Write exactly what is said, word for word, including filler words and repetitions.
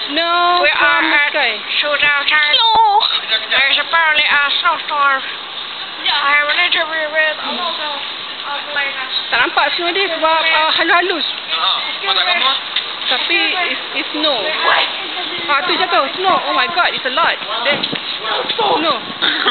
No, We from are the at sky. Shootout Time. No. There's apparently a snowstorm. I have an interview with a local operator. Tak nampak snow dia sebab uh, halus-halus. Excuse me. Tapi it's, it's snow. Ah, tu jatuh. Snow. Oh my god, it's a lot. There. Snow.